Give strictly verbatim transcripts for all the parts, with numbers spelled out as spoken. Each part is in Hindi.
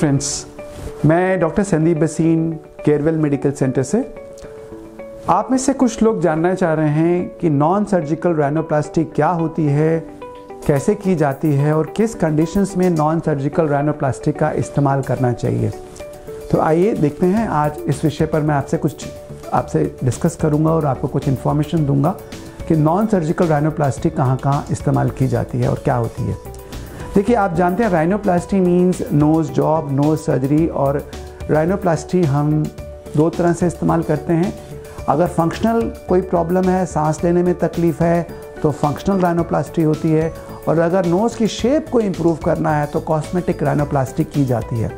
फ्रेंड्स, मैं डॉक्टर संदीप बसीन केयरवेल मेडिकल सेंटर से। आप में से कुछ लोग जानना चाह रहे हैं कि नॉन सर्जिकल राइनोप्लास्टी क्या होती है, कैसे की जाती है और किस कंडीशंस में नॉन सर्जिकल राइनोप्लास्टी का इस्तेमाल करना चाहिए। तो आइए देखते हैं, आज इस विषय पर मैं आपसे कुछ आपसे डिस्कस करूंगा और आपको कुछ इन्फॉर्मेशन दूंगा कि नॉन सर्जिकल राइनोप्लास्टी कहाँ कहाँ इस्तेमाल की जाती है और क्या होती है। देखिए, आप जानते हैं rhinoplasty means nose job, nose surgery. और राइनोप्लास्टी हम दो तरह से इस्तेमाल करते हैं। अगर फंक्शनल कोई प्रॉब्लम है, सांस लेने में तकलीफ़ है, तो फंक्शनल राइनोप्लास्टी होती है। और अगर नोज़ की शेप को इम्प्रूव करना है तो कॉस्मेटिक राइनोप्लास्टी की जाती है।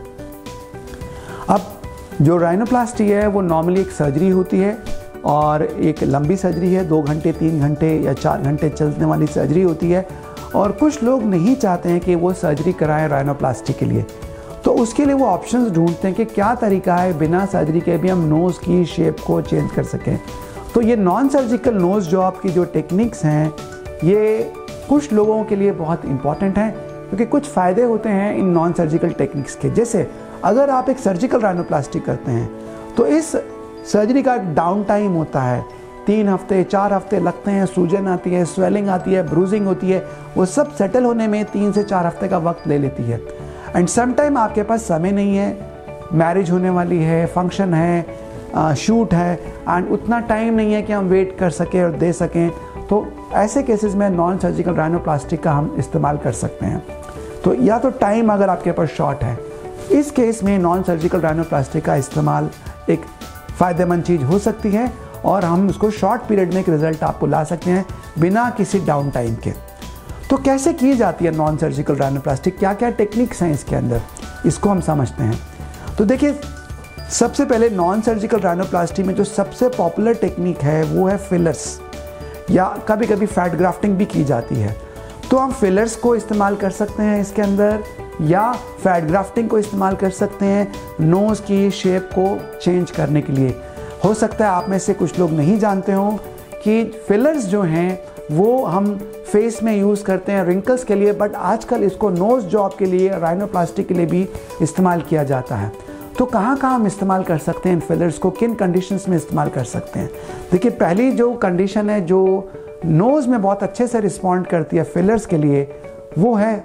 अब जो राइनोप्लास्टी है वो नॉर्मली एक सर्जरी होती है और एक लंबी सर्जरी है, दो घंटे तीन घंटे या चार घंटे चलने वाली सर्जरी होती है। और कुछ लोग नहीं चाहते हैं कि वो सर्जरी कराएं राइनोप्लास्टी के लिए, तो उसके लिए वो ऑप्शंस ढूंढते हैं कि क्या तरीका है बिना सर्जरी के भी हम नोज़ की शेप को चेंज कर सकें। तो ये नॉन सर्जिकल नोज़ जॉब की जो टेक्निक्स हैं ये कुछ लोगों के लिए बहुत इंपॉर्टेंट हैं, क्योंकि कुछ फ़ायदे होते हैं इन नॉन सर्जिकल टेक्निक्स के। जैसे अगर आप एक सर्जिकल राइनोप्लास्टी करते हैं तो इस सर्जरी का डाउन टाइम होता है, तीन हफ्ते चार हफ्ते लगते हैं। सूजन आती है, स्वेलिंग आती है, ब्रूजिंग होती है, वो सब सेटल होने में तीन से चार हफ्ते का वक्त ले लेती है। एंड सम टाइम आपके पास समय नहीं है, मैरिज होने वाली है, फंक्शन है, शूट है, एंड उतना टाइम नहीं है कि हम वेट कर सकें और दे सकें। तो ऐसे केसेस में नॉन सर्जिकल राइनोप्लास्टी का हम इस्तेमाल कर सकते हैं। तो या तो टाइम अगर आपके पास शॉर्ट है, इस केस में नॉन सर्जिकल राइनोप्लास्टी का इस्तेमाल एक फ़ायदेमंद चीज़ हो सकती है और हम उसको शॉर्ट पीरियड में एक रिज़ल्ट आपको ला सकते हैं बिना किसी डाउन टाइम के। तो कैसे की जाती है नॉन सर्जिकल राइनोप्लास्टी, क्या क्या टेक्निक्स हैं इसके अंदर, इसको हम समझते हैं। तो देखिए, सबसे पहले नॉन सर्जिकल राइनोप्लास्टी में जो सबसे पॉपुलर टेक्निक है वो है फिलर्स, या कभी कभी फैट ग्राफ्टिंग भी की जाती है। तो हम फिलर्स को इस्तेमाल कर सकते हैं इसके अंदर, या फैट ग्राफ्टिंग को इस्तेमाल कर सकते हैं नोज़ की शेप को चेंज करने के लिए। हो सकता है आप में से कुछ लोग नहीं जानते हो कि फिलर्स जो हैं वो हम फेस में यूज़ करते हैं रिंकल्स के लिए, बट आजकल इसको नोज़ जॉब के लिए, राइनोप्लास्टी के लिए भी इस्तेमाल किया जाता है। तो कहाँ कहाँ हम इस्तेमाल कर सकते हैं इन फिलर्स को, किन कंडीशंस में इस्तेमाल कर सकते हैं। देखिए, पहली जो कंडीशन है जो नोज़ में बहुत अच्छे से रिस्पॉन्ड करती है फिलर्स के लिए, वो है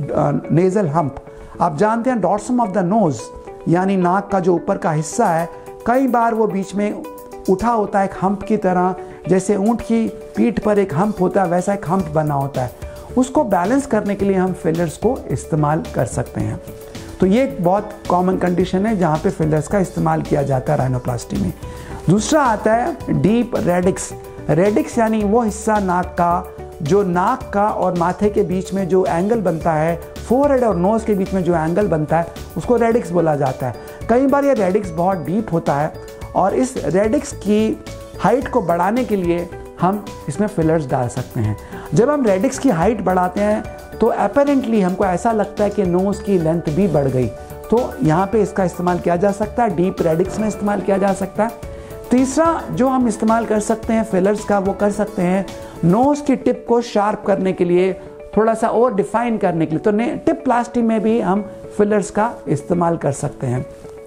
नेज़ल हम्प। आप जानते हैं डॉर्सम ऑफ द नोज़, यानी नाक का जो ऊपर का हिस्सा है, कई बार वो बीच में उठा होता है एक हम्प की तरह, जैसे ऊंट की पीठ पर एक हम्प होता है वैसा एक हम्प बना होता है। उसको बैलेंस करने के लिए हम फिलर्स को इस्तेमाल कर सकते हैं। तो ये एक बहुत कॉमन कंडीशन है जहाँ पे फिलर्स का इस्तेमाल किया जाता है राइनोप्लास्टी में। दूसरा आता है डीप रेडिक्स। रेडिक्स यानी वो हिस्सा नाक का जो नाक का और माथे के बीच में जो एंगल बनता है, फोरहेड और नोज़ के बीच में जो एंगल बनता है, उसको रेडिक्स बोला जाता है। कई बार ये रेडिक्स बहुत डीप होता है और इस रेडिक्स की हाइट को बढ़ाने के लिए हम इसमें फिलर्स डाल सकते हैं। जब हम रेडिक्स की हाइट बढ़ाते हैं तो अपेरेंटली हमको ऐसा लगता है कि नोज़ की लेंथ भी बढ़ गई, तो यहाँ पे इसका इस्तेमाल किया जा सकता है, डीप रेडिक्स में इस्तेमाल किया जा सकता है। तीसरा जो हम इस्तेमाल कर सकते हैं फिलर्स का, वो कर सकते हैं नोज़ की टिप को शार्प करने के लिए, थोड़ा सा और डिफाइन करने के लिए। तो टिप प्लास्टी में भी हम फिलर्स का इस्तेमाल कर सकते हैं।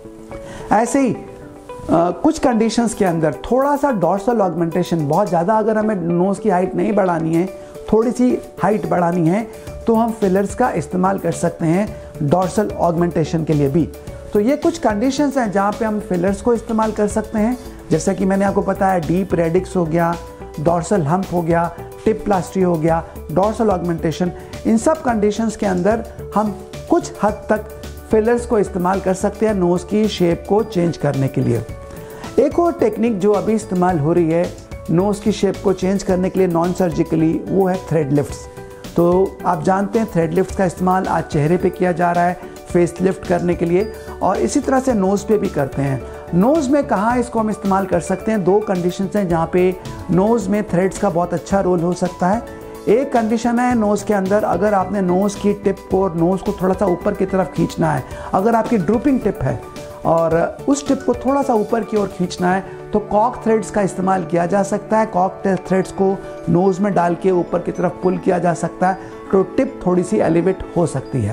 ऐसे ही आ, कुछ कंडीशंस के अंदर थोड़ा सा डॉर्सल ऑगमेंटेशन, बहुत ज़्यादा अगर हमें नोज़ की हाइट नहीं बढ़ानी है, थोड़ी सी हाइट बढ़ानी है, तो हम फिलर्स का इस्तेमाल कर सकते हैं डॉर्सल ऑगमेंटेशन के लिए भी। तो ये कुछ कंडीशंस हैं जहाँ पे हम फिलर्स को इस्तेमाल कर सकते हैं। जैसा कि मैंने आपको बताया, डीप रेडिक्स हो गया, डॉर्सल हम्प हो गया, टिप प्लास्टी हो गया, डॉर्सल ऑगमेंटेशन। इन सब कंडीशंस के अंदर हम कुछ हद तक फिलर्स को इस्तेमाल कर सकते हैं नोज़ की शेप को चेंज करने के लिए। एक और टेक्निक जो अभी इस्तेमाल हो रही है नोज़ की शेप को चेंज करने के लिए नॉन सर्जिकली, वो है थ्रेड लिफ्ट्स। तो आप जानते हैं थ्रेड लिफ्ट्स का इस्तेमाल आज चेहरे पे किया जा रहा है फेस लिफ्ट करने के लिए, और इसी तरह से नोज़ पे भी करते हैं। नोज़ में कहाँ इसको हम इस्तेमाल कर सकते हैं, दो कंडीशंस हैं जहाँ पे नोज़ में थ्रेड्स का बहुत अच्छा रोल हो सकता है। एक कंडीशन है नोज़ के अंदर, अगर आपने नोज़ की टिप को और नोज़ को थोड़ा सा ऊपर की तरफ खींचना है, अगर आपकी ड्रूपिंग टिप है और उस टिप को थोड़ा सा ऊपर की ओर खींचना है, तो कॉक थ्रेड्स का इस्तेमाल किया जा सकता है। कॉक थ्रेड्स को नोज़ में डाल के ऊपर की तरफ पुल किया जा सकता है, तो टिप थोड़ी सी एलिवेट हो सकती है।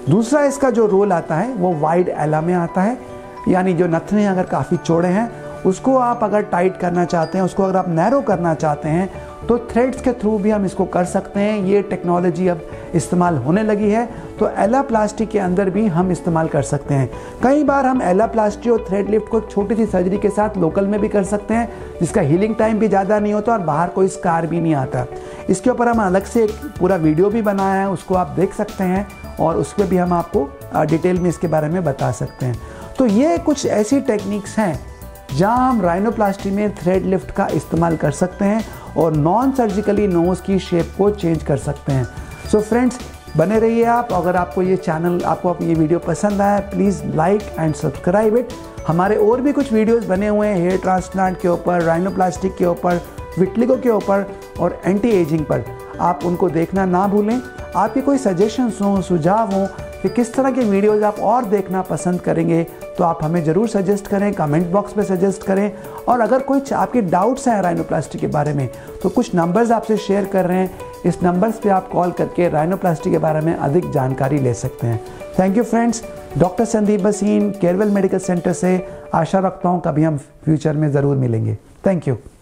दूसरा इसका जो रोल आता है वो वाइड एला में आता है, यानी जो नथने अगर काफ़ी चौड़े हैं उसको आप अगर टाइट करना चाहते हैं, उसको अगर आप नैरो करना चाहते हैं तो थ्रेड्स के थ्रू भी हम इसको कर सकते हैं। ये टेक्नोलॉजी अब इस्तेमाल होने लगी है, तो एलाप्लास्टी के अंदर भी हम इस्तेमाल कर सकते हैं। कई बार हम एलाप्लास्टी और थ्रेड लिफ्ट को छोटी सी सर्जरी के साथ लोकल में भी कर सकते हैं, जिसका हीलिंग टाइम भी ज़्यादा नहीं होता और बाहर कोई स्कार भी नहीं आता। इसके ऊपर हम अलग से एक पूरा वीडियो भी बनाया है, उसको आप देख सकते हैं और उस पर भी हम आपको डिटेल में इसके बारे में बता सकते हैं। तो ये कुछ ऐसी टेक्निक्स हैं जहाँ हम राइनोप्लास्टी में थ्रेड लिफ्ट का इस्तेमाल कर सकते हैं और नॉन सर्जिकली नोज़ की शेप को चेंज कर सकते हैं। सो फ्रेंड्स, बने रहिए आप। अगर आपको ये चैनल, आपको ये वीडियो पसंद आया, please like and subscribe it. हमारे और भी कुछ वीडियोस बने हुए हैं हेयर ट्रांसप्लांट के ऊपर, राइनोप्लास्टिक के ऊपर, विटलिगो के ऊपर और एंटी एजिंग पर। आप उनको देखना ना भूलें। आपके कोई सजेशंस हों, सुझाव हों कि किस तरह के वीडियोज़ आप और देखना पसंद करेंगे, तो आप हमें ज़रूर सजेस्ट करें, कमेंट बॉक्स में सजेस्ट करें। और अगर कोई आपके डाउट्स हैं राइनोप्लास्टी के बारे में, तो कुछ नंबर्स आपसे शेयर कर रहे हैं, इस नंबर्स पे आप कॉल करके राइनोप्लास्टी के बारे में अधिक जानकारी ले सकते हैं। Thank you friends. Doctor Sandeep Bhasin, Carewell medical centre से। आशा रखता हूँ कभी हम फ्यूचर में ज़रूर मिलेंगे। Thank you.